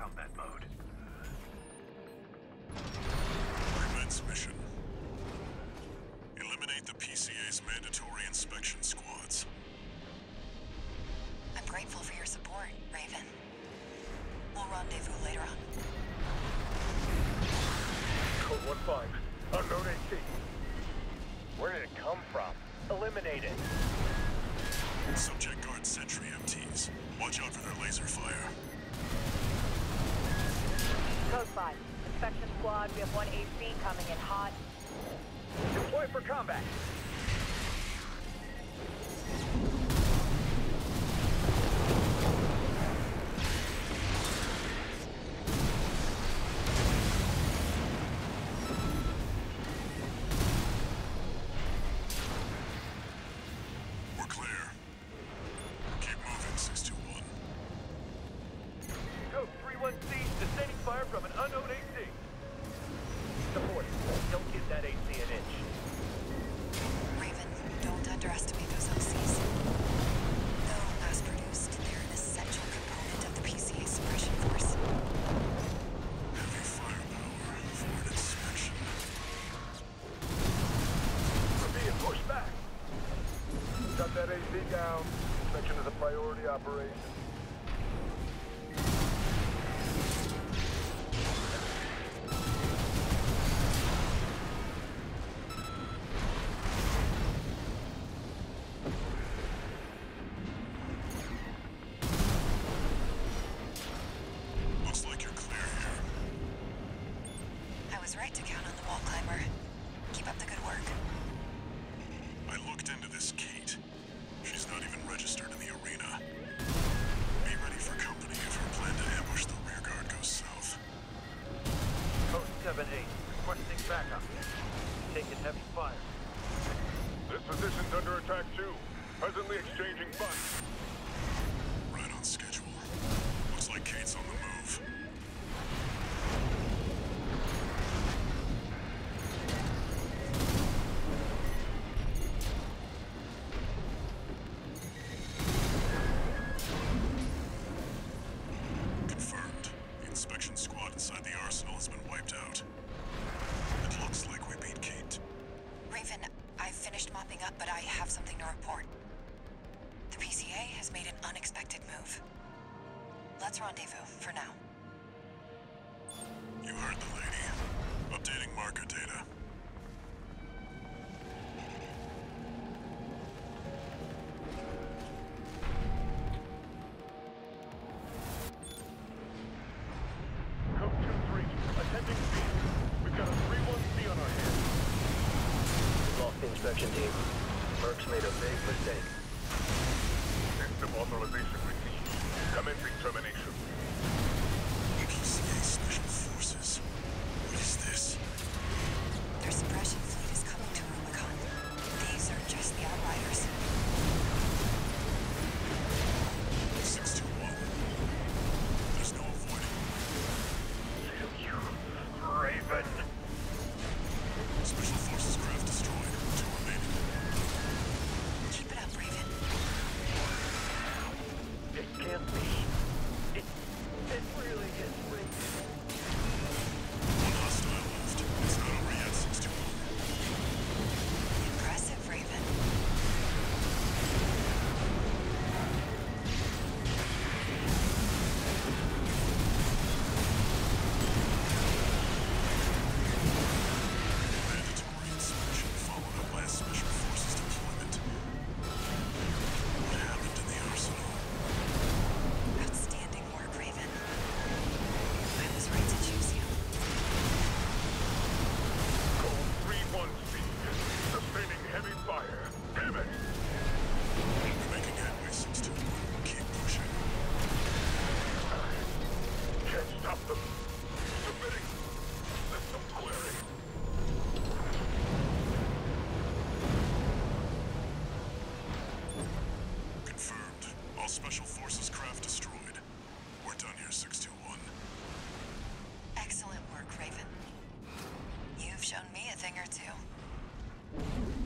combat mode. Commence mission. Eliminate the PCA's mandatory inspection squads. I'm grateful for your support, Raven. We'll rendezvous later on. Code 1-5. Unknown AC. Where did it come from? Eliminate it. Subject guard sentry MTs. Watch out for their laser fire. Code 5. Inspection squad, we have one AC coming in hot. Deploy for combat. We're clear. Keep moving, 621. Code 3-1C, sustaining fire from an unknown AC. Support. Don't give that AC an inch. Raven, don't underestimate those OCs. Though mass-produced, they're an essential component of the PCA suppression force. Heavy firepower for an inspection. We're being pushed back. Shut that AC down. Inspection is a priority operation. Looks like you're clear here. I was right to count on the wall climber. Keep up the good work. I looked into this Kate. She's not even registered in the arena. Be ready for company if her plan to ambush the rear guard goes south. Code 7-8, requesting backup. Taking heavy fire. This position's under attack too. Presently exchanging fire. Right on schedule. Looks like Kate's on the move. Confirmed. The inspection squad inside the arsenal has been wiped out. It looks like we beat Kate. Raven, I've finished mopping up, but I have something to report. The PCA has made an unexpected move. Let's rendezvous for now. You heard the lady. Updating marker data. Code 2-3, attending speed. We've got a 3-1C on our hands. Lost the inspection team. Merck's made a big mistake. System authorization received. Commencing termination. PCA Special Forces. What is this? Their suppression fleet is coming to Rubicon. These are just the outriders. 621. There's no avoiding. Raven! Special Forces craft destroyed. 2 remaining. Keep it up, Raven. It can't be. It really is Raven. One hostile left. It's not over yet, 621. Impressive, Raven. Mandatory inspection followed up by a Special Forces deployment. What happened in the arsenal? Outstanding work, Raven. I was right to choose you. Code 3-1C, sustaining heavy fire. Pivot! We're making headway, 621. Keep pushing. Can't stop them. Submitting. System clearing. Confirmed. All Special Forces craft destroyed. We're done here, 621. Excellent work, Raven. You've shown me a thing or two.